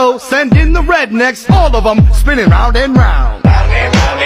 send in the rednecks, all of them spinning round and round. Round and round.